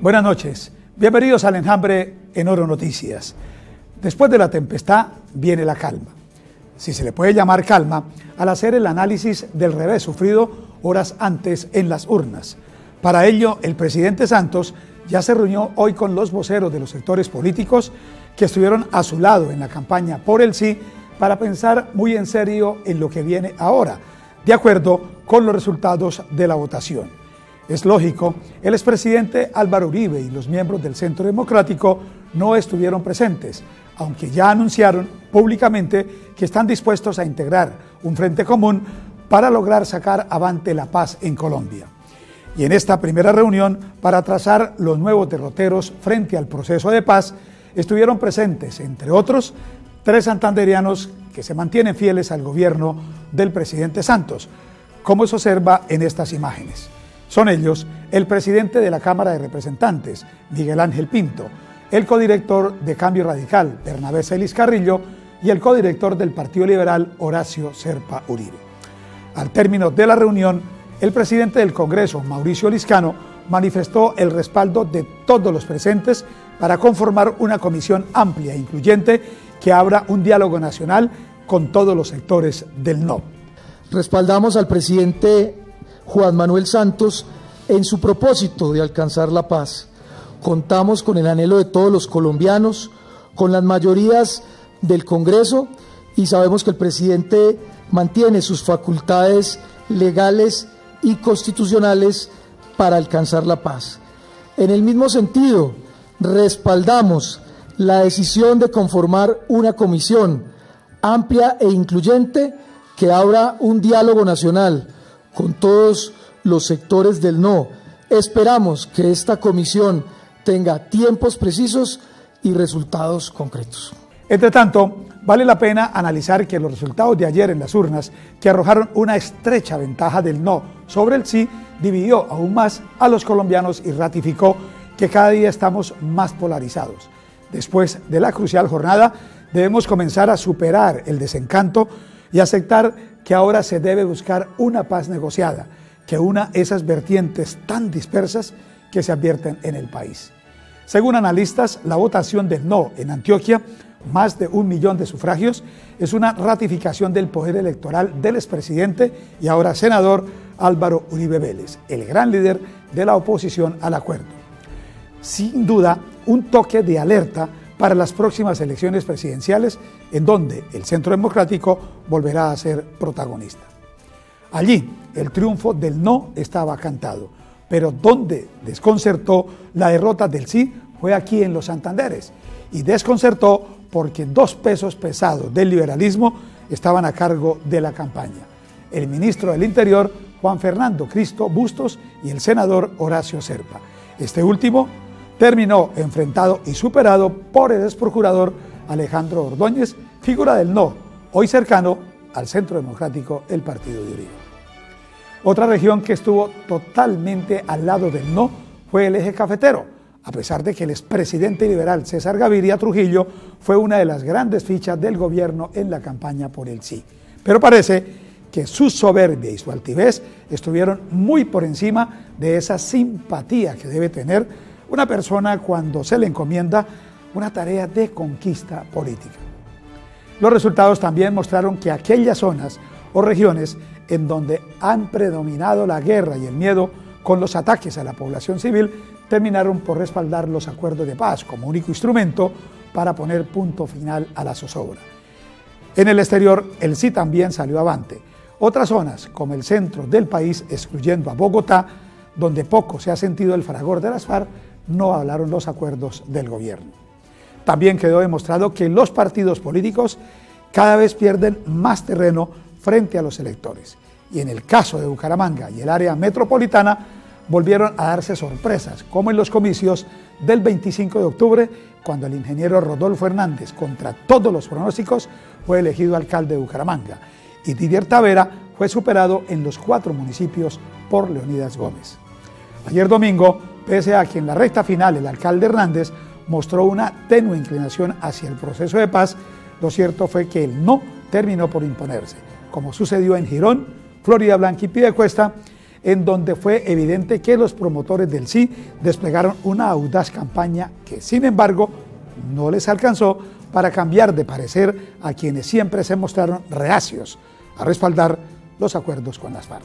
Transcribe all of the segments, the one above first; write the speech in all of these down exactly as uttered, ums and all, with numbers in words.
Buenas noches, bienvenidos al Enjambre en Oro Noticias. Después de la tempestad viene la calma, si se le puede llamar calma, al hacer el análisis del revés sufrido horas antes en las urnas. Para ello, el presidente Santos ya se reunió hoy con los voceros de los sectores políticos que estuvieron a su lado en la campaña por el sí para pensar muy en serio en lo que viene ahora, de acuerdo con los resultados de la votación. Es lógico, el expresidente Álvaro Uribe y los miembros del Centro Democrático no estuvieron presentes, aunque ya anunciaron públicamente que están dispuestos a integrar un frente común para lograr sacar avante la paz en Colombia. Y en esta primera reunión, para trazar los nuevos derroteros frente al proceso de paz, estuvieron presentes, entre otros, tres santanderianos que se mantienen fieles al gobierno del presidente Santos, como se observa en estas imágenes. Son ellos el presidente de la Cámara de Representantes, Miguel Ángel Pinto, el codirector de Cambio Radical, Bernabé Celis Carrillo, y el codirector del Partido Liberal, Horacio Serpa Uribe. Al término de la reunión, el presidente del Congreso, Mauricio Liscano, manifestó el respaldo de todos los presentes para conformar una comisión amplia e incluyente que abra un diálogo nacional con todos los sectores del no. Respaldamos al presidente Juan Manuel Santos en su propósito de alcanzar la paz. Contamos con el anhelo de todos los colombianos, con las mayorías del Congreso, y sabemos que el presidente mantiene sus facultades legales y constitucionales para alcanzar la paz. En el mismo sentido, respaldamos la decisión de conformar una comisión amplia e incluyente que abra un diálogo nacional con todos los sectores del no. Esperamos que esta comisión tenga tiempos precisos y resultados concretos. Entre tanto, vale la pena analizar que los resultados de ayer en las urnas, que arrojaron una estrecha ventaja del no sobre el sí, dividió aún más a los colombianos y ratificó que cada día estamos más polarizados. Después de la crucial jornada, debemos comenzar a superar el desencanto y aceptar que ahora se debe buscar una paz negociada, que una esas vertientes tan dispersas que se advierten en el país. Según analistas, la votación del no en Antioquia, más de un millón de sufragios, es una ratificación del poder electoral del expresidente y ahora senador Álvaro Uribe Vélez, el gran líder de la oposición al acuerdo. Sin duda, un toque de alerta para las próximas elecciones presidenciales, en donde el Centro Democrático volverá a ser protagonista. Allí, el triunfo del no estaba cantado, pero donde desconcertó la derrota del sí fue aquí en los Santanderes, y desconcertó porque dos pesos pesados del liberalismo estaban a cargo de la campaña: el ministro del Interior, Juan Fernando Cristo Bustos, y el senador Horacio Serpa. Este último terminó enfrentado y superado por el exprocurador Alejandro Ordóñez, figura del no, hoy cercano al Centro Democrático, el partido de Uribe. Otra región que estuvo totalmente al lado del no fue el eje cafetero, a pesar de que el expresidente liberal César Gaviria Trujillo fue una de las grandes fichas del gobierno en la campaña por el sí. Pero parece que su soberbia y su altivez estuvieron muy por encima de esa simpatía que debe tener una persona cuando se le encomienda una tarea de conquista política. Los resultados también mostraron que aquellas zonas o regiones en donde han predominado la guerra y el miedo con los ataques a la población civil terminaron por respaldar los acuerdos de paz como único instrumento para poner punto final a la zozobra. En el exterior, el sí también salió avante. Otras zonas, como el centro del país, excluyendo a Bogotá, donde poco se ha sentido el fragor de las FARC, no hablaron los acuerdos del gobierno. También quedó demostrado que los partidos políticos cada vez pierden más terreno frente a los electores. Y en el caso de Bucaramanga y el área metropolitana, volvieron a darse sorpresas, como en los comicios del veinticinco de octubre, cuando el ingeniero Rodolfo Hernández, contra todos los pronósticos, fue elegido alcalde de Bucaramanga, y Didier Tavera fue superado en los cuatro municipios por Leonidas Gómez. Ayer domingo, pese a que en la recta final el alcalde Hernández mostró una tenue inclinación hacia el proceso de paz, lo cierto fue que el no terminó por imponerse, como sucedió en Girón, Florida Blanca y Piedecuesta, en donde fue evidente que los promotores del sí desplegaron una audaz campaña que, sin embargo, no les alcanzó para cambiar de parecer a quienes siempre se mostraron reacios a respaldar los acuerdos con las FARC.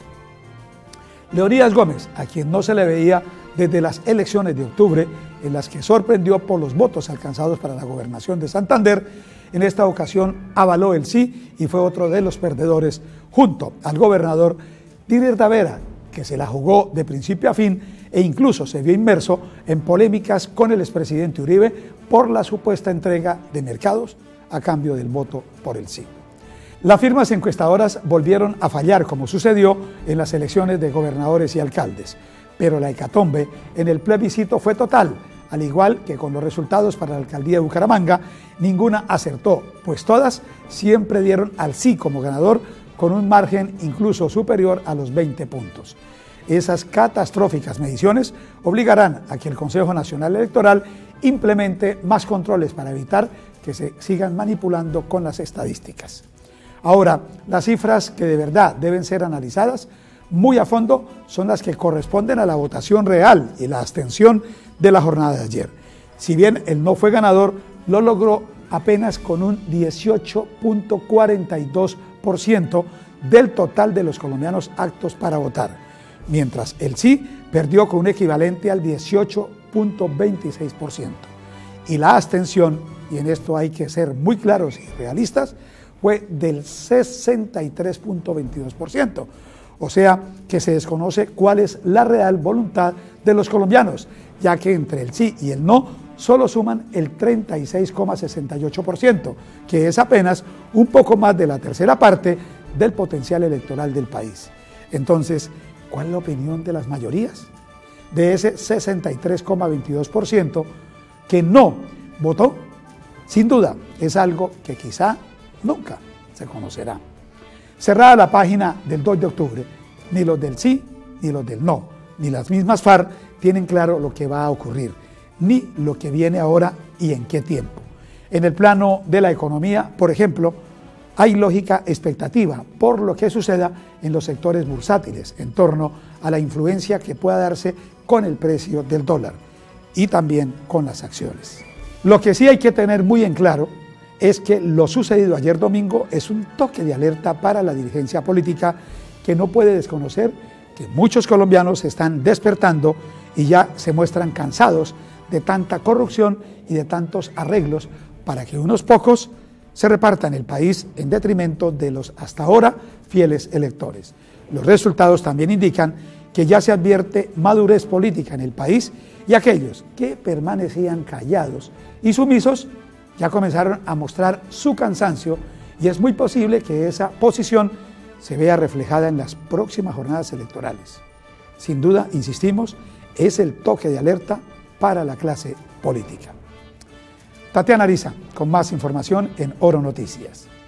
Leonidas Gómez, a quien no se le veía desde las elecciones de octubre, en las que sorprendió por los votos alcanzados para la gobernación de Santander, en esta ocasión avaló el sí y fue otro de los perdedores, junto al gobernador Didier Tavera, que se la jugó de principio a fin e incluso se vio inmerso en polémicas con el expresidente Uribe por la supuesta entrega de mercados a cambio del voto por el sí. Las firmas encuestadoras volvieron a fallar, como sucedió en las elecciones de gobernadores y alcaldes, pero la hecatombe en el plebiscito fue total, al igual que con los resultados para la alcaldía de Bucaramanga, ninguna acertó, pues todas siempre dieron al sí como ganador con un margen incluso superior a los veinte puntos. Esas catastróficas mediciones obligarán a que el Consejo Nacional Electoral implemente más controles para evitar que se sigan manipulando con las estadísticas. Ahora, las cifras que de verdad deben ser analizadas muy a fondo son las que corresponden a la votación real y la abstención de la jornada de ayer. Si bien el no fue ganador, lo logró apenas con un dieciocho punto cuarenta y dos por ciento del total de los colombianos aptos para votar, mientras el sí perdió con un equivalente al dieciocho punto veintiséis por ciento. Y la abstención, y en esto hay que ser muy claros y realistas, fue del sesenta y tres punto veintidós por ciento. O sea, que se desconoce cuál es la real voluntad de los colombianos, ya que entre el sí y el no solo suman el treinta y seis coma sesenta y ocho por ciento, que es apenas un poco más de la tercera parte del potencial electoral del país. Entonces, ¿cuál es la opinión de las mayorías? De ese sesenta y tres coma veintidós por ciento que no votó, sin duda es algo que quizá nunca se conocerá. Cerrada la página del dos de octubre, ni los del sí, ni los del no, ni las mismas FARC tienen claro lo que va a ocurrir, ni lo que viene ahora y en qué tiempo. En el plano de la economía, por ejemplo, hay lógica expectativa por lo que suceda en los sectores bursátiles en torno a la influencia que pueda darse con el precio del dólar y también con las acciones. Lo que sí hay que tener muy en claro es que lo sucedido ayer domingo es un toque de alerta para la dirigencia política que no puede desconocer que muchos colombianos se están despertando y ya se muestran cansados de tanta corrupción y de tantos arreglos para que unos pocos se repartan el país en detrimento de los hasta ahora fieles electores. Los resultados también indican que ya se advierte madurez política en el país y aquellos que permanecían callados y sumisos ya comenzaron a mostrar su cansancio y es muy posible que esa posición se vea reflejada en las próximas jornadas electorales. Sin duda, insistimos, es el toque de alerta para la clase política. Tatiana Ariza, con más información en Oro Noticias.